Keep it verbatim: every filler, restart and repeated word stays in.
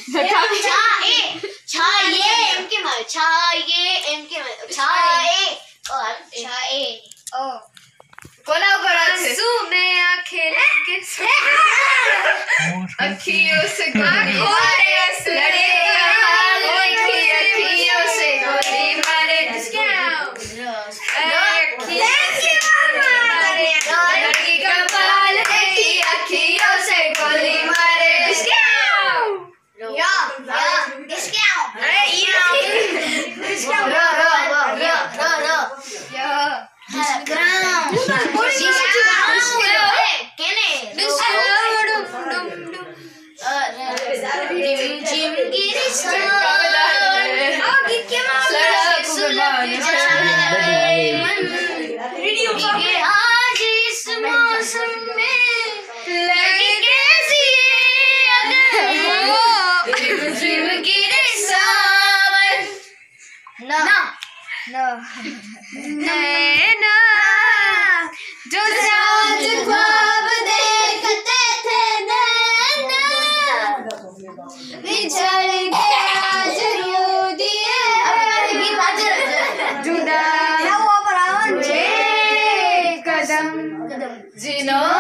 छाए छाए एम के मार छाए एम के मार छाए और छाए ओ कोना करा छे सुने आंखें लगे अखियों से गोली मारे लड़े अखियों से गोली मारे लड़की का बाल देखी अखियों से गोली मारे या या डिस्काउ अरे ये डिस्काउ रो रो रो रो रो रो या ग्राउंड केने जिम जिम गिरी आज इस मौसम में लगी कैसी जिम जिम गिरी सावन ना ना नैना जो साज ख्वाब देखते थे नैना बिछड़ के आज रो दिए जुदा हुए कदम जिन्हों